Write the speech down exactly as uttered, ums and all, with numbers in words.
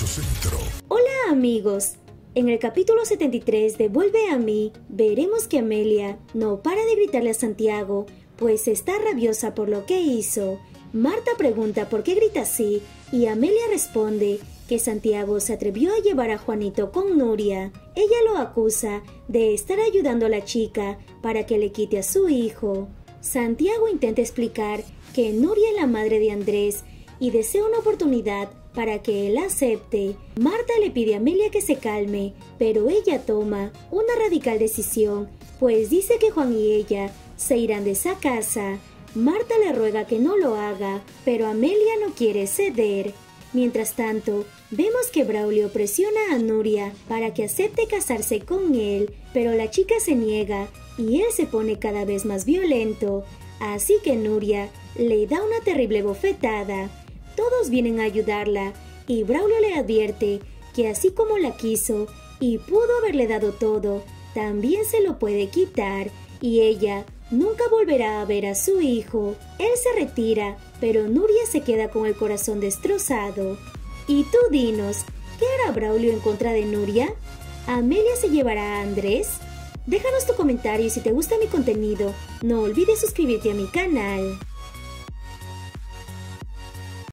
Centro. Hola amigos, en el capítulo setenta y tres de Vuelve a mí, veremos que Amelia no para de gritarle a Santiago, pues está rabiosa por lo que hizo. Marta pregunta por qué grita así y Amelia responde que Santiago se atrevió a llevar a Juanito con Nuria. Ella lo acusa de estar ayudando a la chica para que le quite a su hijo. Santiago intenta explicar que Nuria es la madre de Andrés y desea una oportunidad para que él acepte. Marta le pide a Amelia que se calme, pero ella toma una radical decisión, pues dice que Juan y ella se irán de esa casa. Marta le ruega que no lo haga, pero Amelia no quiere ceder. Mientras tanto, vemos que Braulio presiona a Nuria para que acepte casarse con él, pero la chica se niega y él se pone cada vez más violento, así que Nuria le da una terrible bofetada. Todos vienen a ayudarla y Braulio le advierte que así como la quiso y pudo haberle dado todo, también se lo puede quitar y ella nunca volverá a ver a su hijo. Él se retira, pero Nuria se queda con el corazón destrozado. Y tú dinos, ¿qué hará Braulio en contra de Nuria? ¿Amelia se llevará a Andrés? Déjanos tu comentario y si te gusta mi contenido, no olvides suscribirte a mi canal.